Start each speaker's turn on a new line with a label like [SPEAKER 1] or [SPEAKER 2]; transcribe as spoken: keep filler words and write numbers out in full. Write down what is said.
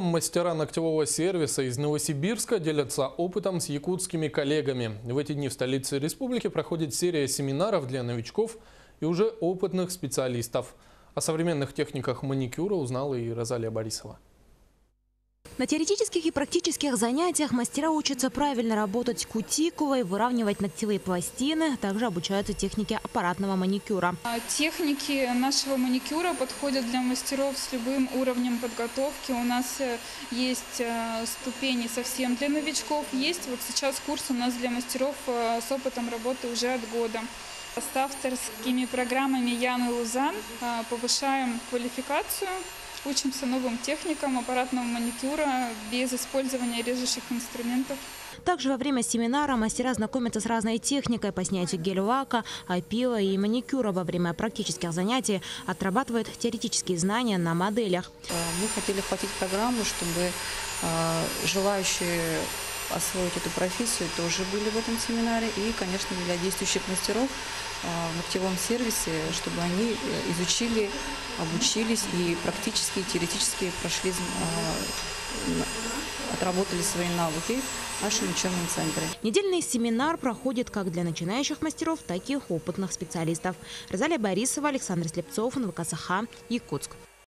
[SPEAKER 1] Мастера ногтевого сервиса из Новосибирска делятся опытом с якутскими коллегами. В эти дни в столице республики проходит серия семинаров для новичков и уже опытных специалистов. О современных техниках маникюра узнала и Розалия Борисова.
[SPEAKER 2] На теоретических и практических занятиях мастера учатся правильно работать кутикулой, выравнивать ногтевые пластины, также обучаются технике аппаратного маникюра.
[SPEAKER 3] Техники нашего маникюра подходят для мастеров с любым уровнем подготовки. У нас есть ступени совсем для новичков. Есть вот сейчас курс у нас для мастеров с опытом работы уже от года. С авторскими программами Яны Лузан повышаем квалификацию. Учимся новым техникам аппаратного маникюра без использования режущих инструментов.
[SPEAKER 2] Также во время семинара мастера знакомятся с разной техникой по снятию гель-лака, опила и маникюра. Во время практических занятий отрабатывают теоретические знания на моделях.
[SPEAKER 4] Мы хотели охватить программу, чтобы желающие освоить эту профессию тоже были в этом семинаре. И, конечно, для действующих мастеров в ногтевом сервисе, чтобы они изучили, обучились и практически, и теоретически прошли, отработали свои навыки в нашем учебном центре.
[SPEAKER 2] Недельный семинар проходит как для начинающих мастеров, так и опытных специалистов. Розалия Борисова, Александр Слепцов, эн вэ ка Саха, Якутск.